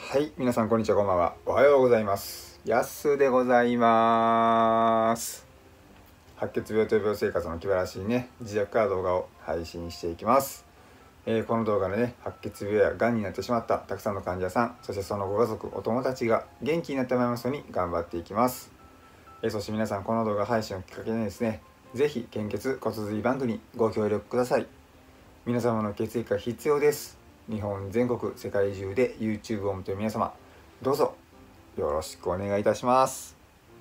はい、皆さんこんにちは、こんばんは。おはようございます。やすでございます。白血病と病生活の気晴らしいね、自宅から動画を配信していきます。この動画でね、白血病や癌になってしまったたくさんの患者さん、そしてそのご家族、お友達が元気になってもらいますように頑張っていきます。そして皆さん、この動画配信をきっかけにですね、ぜひ献血骨髄バンクにご協力ください。皆様の血液が必要です。日本全国世界中で YouTube を見ている皆様、どうぞよろしくお願いいたします。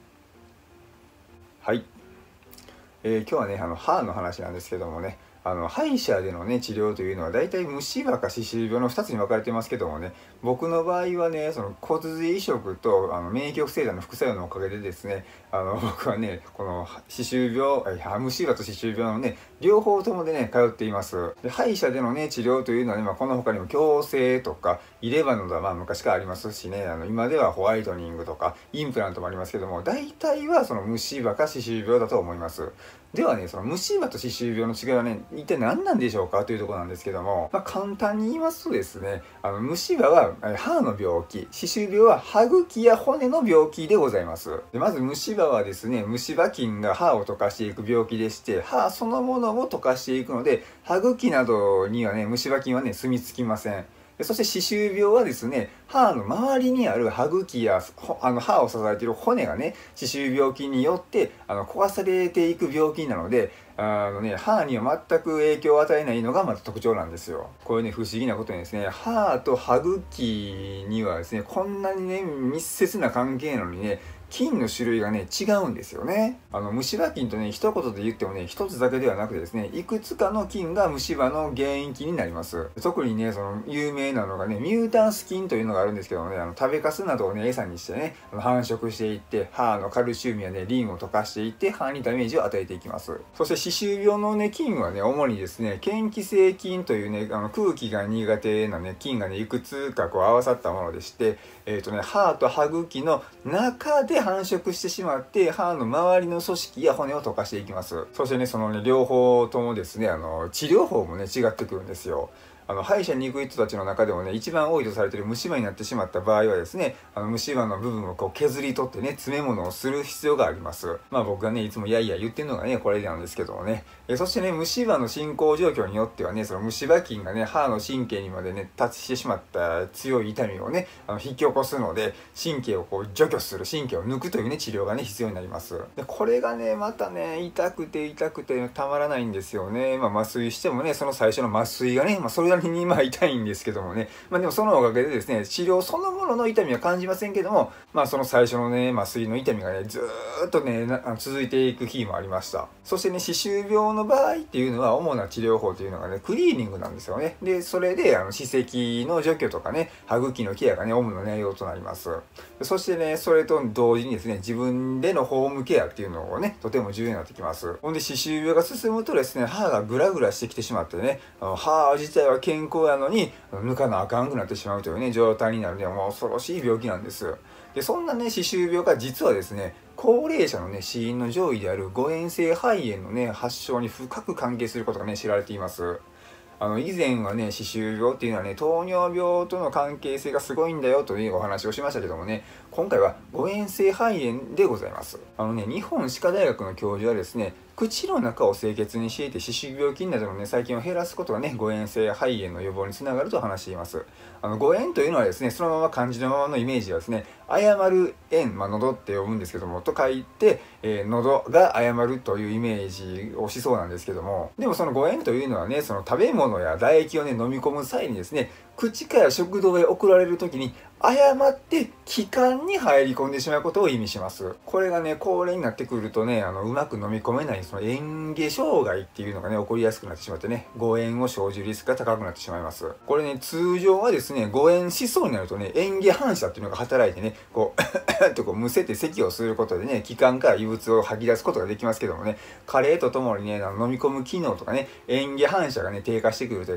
はい、今日はね歯の話なんですけどもね、歯医者でのね治療というのは大体虫歯か歯周病の2つに分かれてますけどもね、僕の場合はねその骨髄移植と免疫抑制剤の副作用のおかげでですね、僕はねこの歯周病虫歯と歯周病のね両方ともでね通っています。で歯医者でのね治療というのはね、この他にも矯正とか入れ歯などは昔からありますしね、今ではホワイトニングとかインプラントもありますけども、大体はその虫歯か歯周病だと思います。ではね、その虫歯と歯周病の違いはね、一体何なんでしょうかというところなんですけども、簡単に言いますとですね、虫歯は歯の病気、歯周病は歯茎や骨の病気でございます。でまず虫歯はですね、虫歯菌が歯を溶かしていく病気でして、歯そのものを溶かしていくので、歯茎などにはね、虫歯菌はね、住み着きません。そして歯周病はですね、歯の周りにある歯茎や歯を支えている骨がね、歯周病菌によって壊されていく病気なので、歯には全く影響を与えないのがまた特徴なんですよ。こういうね、不思議なことにですね、歯と歯茎にはですね、こんなにね、密接な関係なのにね、菌の種類がね、違うんですよね。虫歯菌とね、一言で言ってもね、一つだけではなくてですね、いくつかの菌が虫歯の原因菌になります。特にね、その有名なのがね、ミュータンス菌というのがあるんですけどもね、食べかすなどをね、餌にしてね、繁殖していって、歯のカルシウムやね、リンを溶かしていって、歯にダメージを与えていきます。そして歯周病のね、菌はね、主にですね、嫌気性菌というね、空気が苦手なね、菌がね、いくつかこう合わさったものでして、歯と歯茎の中で繁殖してしまって歯の周りの組織や骨を溶かしていきます。そしてね、そのね、両方ともですね、治療法もね、違ってくるんですよ。歯医者に行く人たちの中でもね、一番多いとされている虫歯になってしまった場合はですね、虫歯の部分をこう削り取ってね、詰め物をする必要があります。僕がね、いつもいやいや言ってるのがね、これなんですけどもね。そしてね、虫歯の進行状況によってはね、その虫歯菌がね、歯の神経にまでね、達してしまった強い痛みをね、引き起こすので、神経をこう除去する、神経を抜くというね、治療がね、必要になります。で、これがね、またね、痛くてたまらないんですよね。麻酔してもね、その最初の麻酔がね、それなりに痛いんですけどもね、でもそのおかげでですね、治療そのものの痛みは感じませんけども、その最初のね、麻酔の痛みがね、ずーっとね、続いていく日もありました。そしてね、歯周病の場合っていうのは、主な治療法というのがね、クリーニングなんですよね。で、それで、歯石の除去とかね、歯茎のケアがね、主な内容となります。そしてね、それと同時にですね、自分でのホームケアっていうのをね、とても重要になってきます。ほんで、歯周病が進むとですね、歯がグラグラしてきてしまってね、歯自体は健康やのに、抜かなあかんくなってしまうというね、状態になるね、もう恐ろしい病気なんです。で、そんなね、歯周病が実はですね、高齢者のね、死因の上位である誤嚥性肺炎のね、発症に深く関係することがね、知られています。以前はね、歯周病っていうのはね、糖尿病との関係性がすごいんだよというお話をしましたけどもね、今回は誤嚥性肺炎でございます。日本歯科大学の教授はですね、口の中を清潔にしていて歯周病菌などのね、細菌を減らすことがね、誤嚥性肺炎の予防につながると話しています。誤嚥というのはですね、そのまま漢字のままのイメージはですね、謝る炎、喉って呼ぶんですけども、と書いて、喉が謝るというイメージをしそうなんですけども、でもその誤嚥というのはね、その食べ物や唾液をね、飲み込む際にですね、口から食道へ送られる時に誤って気管に入り込んでしまうことを意味します。これがね、高齢になってくるとね、うまく飲み込めない、その嚥下障害っていうのがね、起こりやすくなってしまってね、誤嚥を生じるリスクが高くなってしまいます。これね、通常はですね、誤嚥しそうになるとね、嚥下反射っていうのが働いてね、こう、とこうむせて咳をすることでね、気管から異物を吐き出すことができますけどもね、加齢とともにね、飲み込む機能とかね、嚥下反射がね、低下してくるとですね、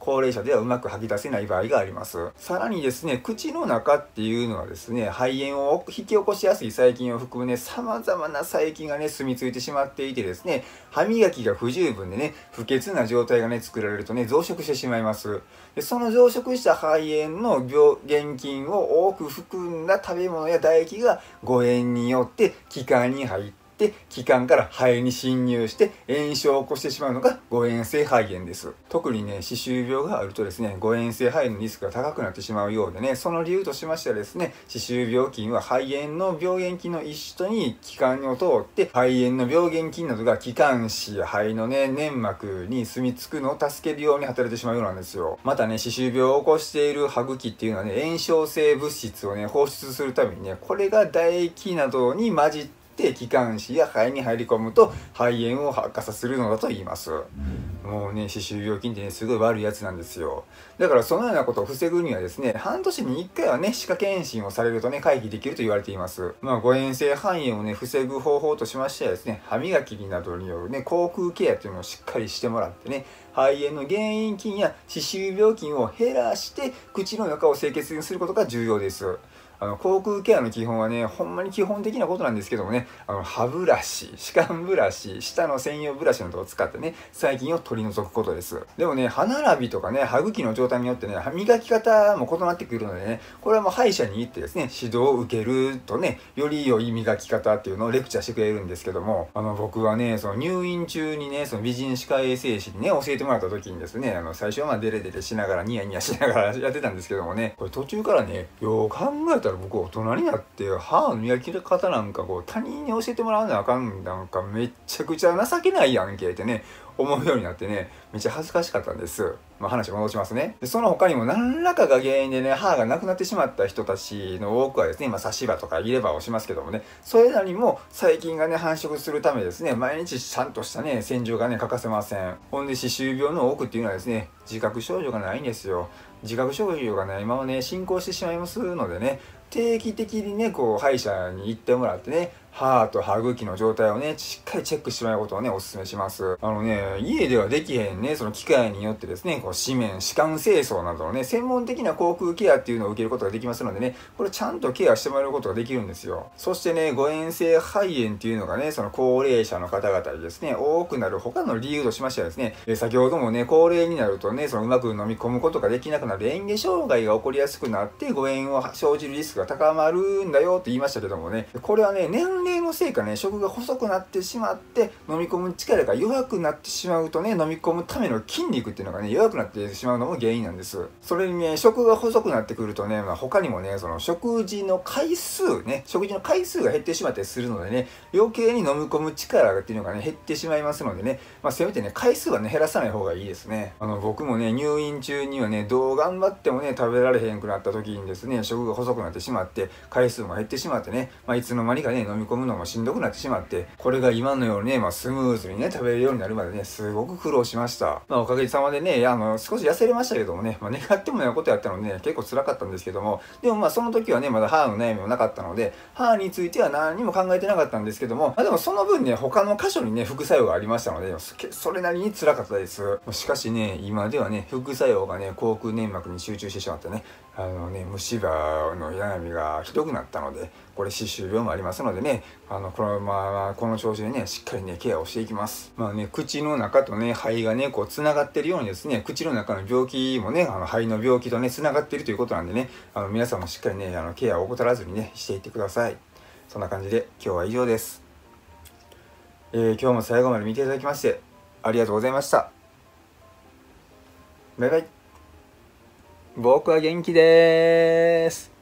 高齢者ではうまく吐き出せない場合があります。さらにですね、口の中っていうのはですね、肺炎を引き起こしやすい細菌を含むね、様々な細菌がね、住み着いてしまっていてですね、歯磨きが不十分でね、不潔な状態がね、作られるとね、増殖してしまいます。でその増殖した肺炎の原菌を多く含んだ食べ物や唾液が誤嚥によって気管に入って、気管から肺に侵入して炎症を起こしてしまうのが誤嚥性肺炎です。特にね、歯周病があるとですね、誤嚥性肺炎のリスクが高くなってしまうようでね、その理由としましてはですね、歯周病菌は肺炎の病原菌の一種に気管を通って肺炎の病原菌などが気管支や肺のね、粘膜に住み着くのを助けるように働いてしまうようなんですよ。またね、歯周病を起こしている歯茎っていうのはね、炎症性物質をね、放出するためにね、これが唾液などに混じって気管支や肺に入り込むと肺炎を発火させるのだと言います。もうね、歯周病菌ってね、すごい悪いやつなんですよ。だからそのようなことを防ぐにはですね、半年に1回はね、歯科検診をされるとね、回避できると言われています。誤嚥性肺炎をね、防ぐ方法としましてはですね、歯磨きなどによるね、口腔ケアっていうのをしっかりしてもらってね、肺炎の原因菌や歯周病菌を減らして口の中を清潔にすることが重要です。口腔ケアの基本はね、ほんまに基本的なことなんですけどもね、歯ブラシ、歯間ブラシ、舌の専用ブラシなどを使ってね、細菌を取り除くことです。でもね、歯並びとかね、歯茎の状態によってね、歯磨き方も異なってくるのでね、これはもう歯医者に行ってですね、指導を受けるとね、より良い磨き方っていうのをレクチャーしてくれるんですけども、僕はね、その入院中にね、その美人歯科衛生士にね、教えてもらった時にですね、最初はデレデレしながら、ニヤニヤしながらやってたんですけどもね、これ途中からね、よう考えたら僕大人になって歯の磨き方なんか他人に教えてもらわなあかん、なんかめっちゃくちゃ情けないやんけってね思うようになってね、めっちゃ恥ずかしかったんです。話戻しますね。でその他にも何らかが原因でね、歯がなくなってしまった人たちの多くはですね、差し歯とか入れ歯をしますけどもね、それらにも細菌がね、繁殖するためですね、毎日ちゃんとしたね、洗浄がね、欠かせません。ほんで、歯周病の多くっていうのはですね、自覚症状がないんですよ。自覚症状がないままね、進行してしまいますのでね、定期的にね、歯医者に行ってもらってね、歯と歯茎の状態をね、しっかりチェックしてもらうことをね、お勧めします。家ではできへんね、その機械によってですね、歯面、歯間清掃などのね、専門的な口腔ケアっていうのを受けることができますのでね、これちゃんとケアしてもらうことができるんですよ。そしてね、誤嚥性肺炎っていうのがね、その高齢者の方々にですね、多くなる他の理由としましてはですね、先ほどもね、高齢になるとね、うまく飲み込むことができなくなる嚥下障害が起こりやすくなって、誤嚥を生じるリスクが高まるんだよって言いましたけどもね、これはね、年齢のせいかね、食が細くなってしまって飲み込む力が弱くなってしまうとね、飲み込むための筋肉っていうのがね、弱くなってしまうのも原因なんです。それにね、食が細くなってくるとね、他にもね、その食事の回数が減ってしまったりするのでね、余計に飲み込む力っていうのがね、減ってしまいますのでね、せめてね、回数はね、減らさない方がいいですね。僕もね、入院中にはね、どう頑張ってもね、食べられへんくなった時にですね、食が細くなってしまって、回数も減ってしまってね、いつの間にかね、飲み込むのもしんどくなってしまって、これが今のようにね、スムーズにね、食べれるようになるまでね、すごく苦労しました。おかげさまでね、少し痩せれましたけどもね、願ってもないことやったのでね、結構辛かったんですけども、でもその時はね、まだ歯の悩みもなかったので、歯については何にも考えてなかったんですけども、でもその分ね、他の箇所にね、副作用がありましたので、それなりに辛かったです。しかしね、今ではね、副作用がね、口腔粘膜に集中してしまってね、虫歯の悩みがひどくなったので、これ歯周病もありますのでね、この調子でね、しっかりね、ケアをしていきます。口の中とね、肺がね、つながってるようにですね、口の中の病気もね、肺の病気とね、つながっているということなんでね、皆さんもしっかりね、ケアを怠らずにね、していってください。そんな感じで、今日は以上です。今日も最後まで見ていただきまして、ありがとうございました。バイバイ。僕は元気でーす。